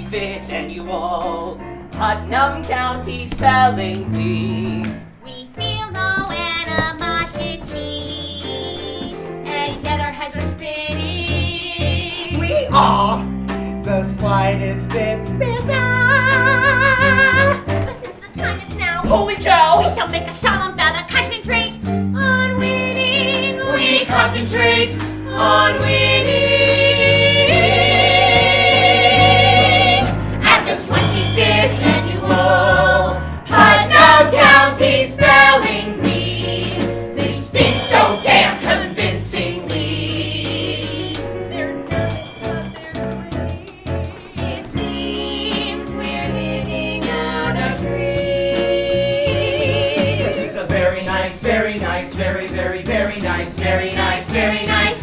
25th Annual Putnam County Spelling Bee. We feel no animosity, and yet our heads are spinning. We are the slightest bit bizarre. But since the time is now, Holy cow! we shall make a solemn vow to concentrate on winning. We concentrate on winning. At the 25th Annual Putnam County Spelling Bee, they spin so damn convincingly. They're nervous of their way. It seems we're living out a dream. This is a very nice, very nice, very, very, very nice, very nice, very nice.